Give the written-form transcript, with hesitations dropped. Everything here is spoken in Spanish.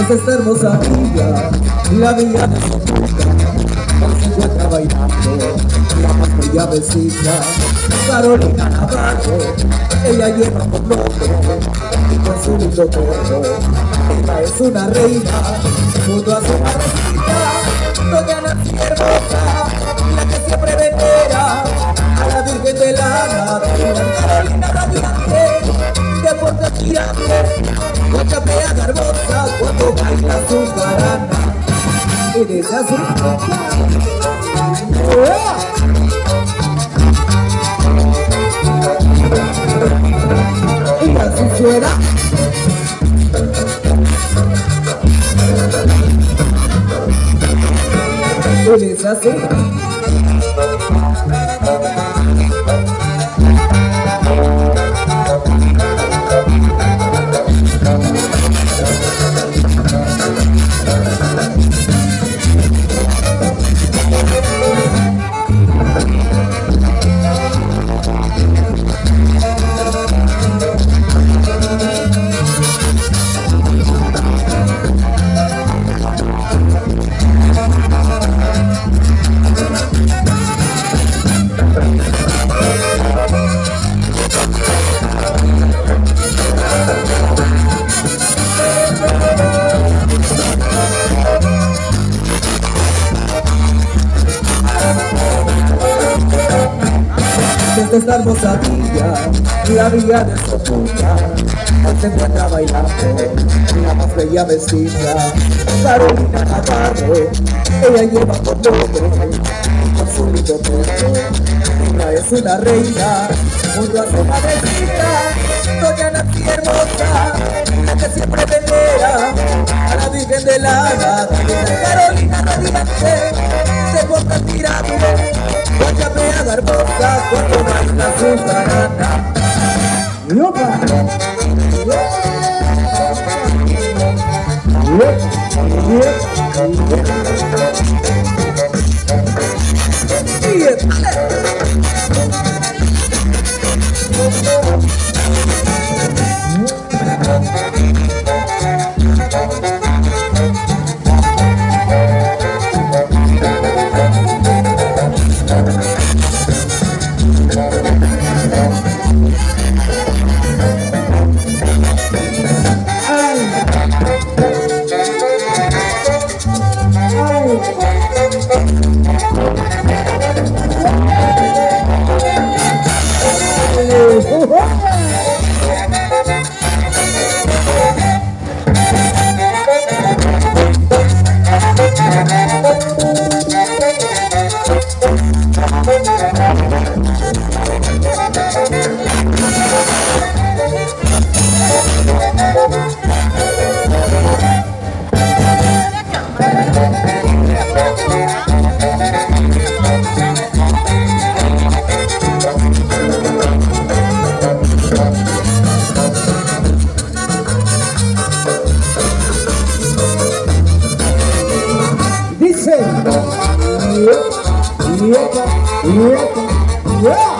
Desde esta hermosa villa, la villa de su boca, se encuentra bailando la más bella vecina, Carolina Navarro. Ella lleva por nombre y con su lindo cuerpo, ella es una reina, junto a su madrecita, doña Nancy Hermosa, la que siempre venera a la Virgen de la Navidad. Carolina radiante, de puerta tirante, con chapea garbosa cuando baila su jarana. Y dice así. Y así suena. Y dice así. Desde esta hermosa villa, la villa de Sopuca, se encuentra bailando la más bella vestida, Carolina Navarro. Ella lleva por nombre con su lindo cuerpo, ella es una reina, junto a su madrecita, doña Nancy Hermosa, la que siempre venera a la Virgen de la Navidad. Carolina radiante, de puerta tirante, con chapea garbosa cuando baila su jarana. ¡Yopa! Dice, yeah.